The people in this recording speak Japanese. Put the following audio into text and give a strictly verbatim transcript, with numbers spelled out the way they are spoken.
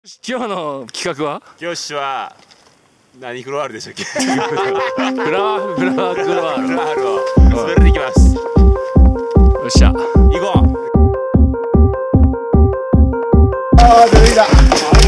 今日の企画はよしは何フロアールでしたっけ？ フラワーフラワーフラワーフロアールを滑れていきます。 よっしゃ行こう。 ああ出てきた。